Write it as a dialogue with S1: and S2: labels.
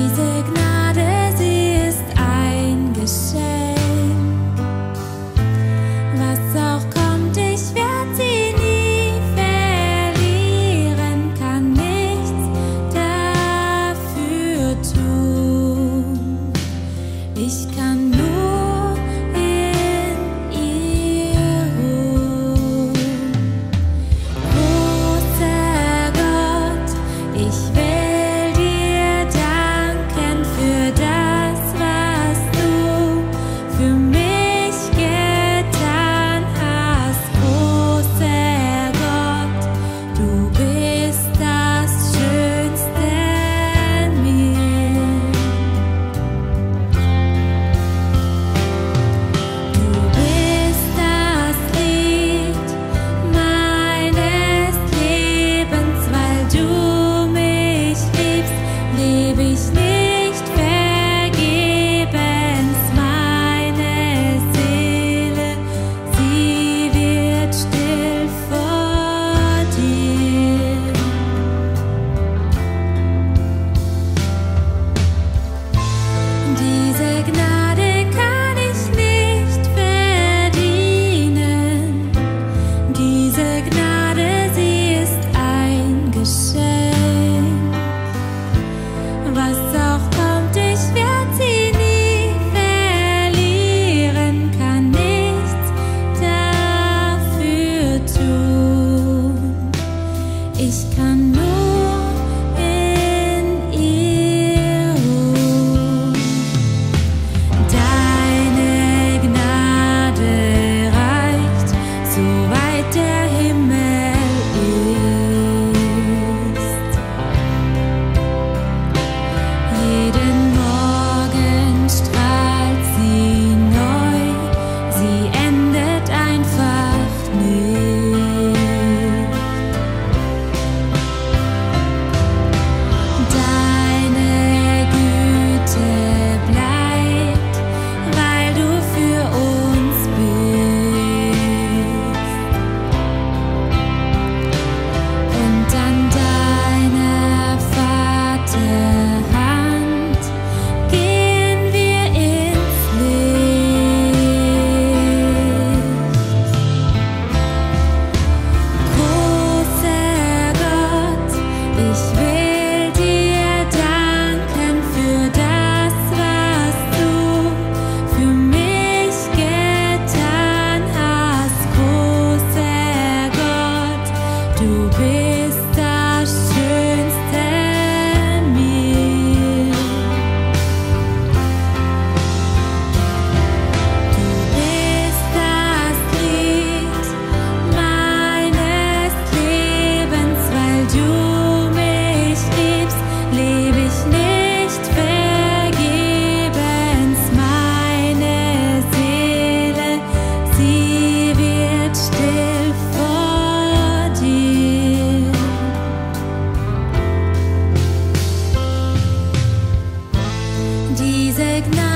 S1: Diese Gnade, sie ist ein Geschenk. Was auch kommt, ich werd sie nie verlieren, kann nichts dafür tun. Ich kann nur in ihr ruhen. Großer Gott, ich will dir danken für das, was du für mich getan hast. Großer Gott, du bist das Schönste mir. Du bist das Lied meines Lebens, weil du mich liebst, lebe ich nicht vergebens. Meine Seele, sie wird still vor dir. Diese Gnade kann ich nicht verdienen. Diese Gnade, sie ist ein Geschenk. Was auch kommt, ich werd sie nie verlieren, kann nichts dafür tun. Ich kann nur in ihr ruhen. Deine Gnade reicht, so weit der Himmel ist. Jeden Morgen strahlt sie neu, sie endet einfach nicht. Deine Güte bleibt, weil du für uns bist. Und an deiner Vaterhand gehen wir ins Licht. Großer Gott, ich will dir danken für das, was du für mich getan hast. Großer Gott, du bist das Schönste mir. Du bist das Lied meines Lebens, weil du mich liebst, lebe ich nicht vergebens. Meine Seele, sie wird still vor dir. Diese Gnade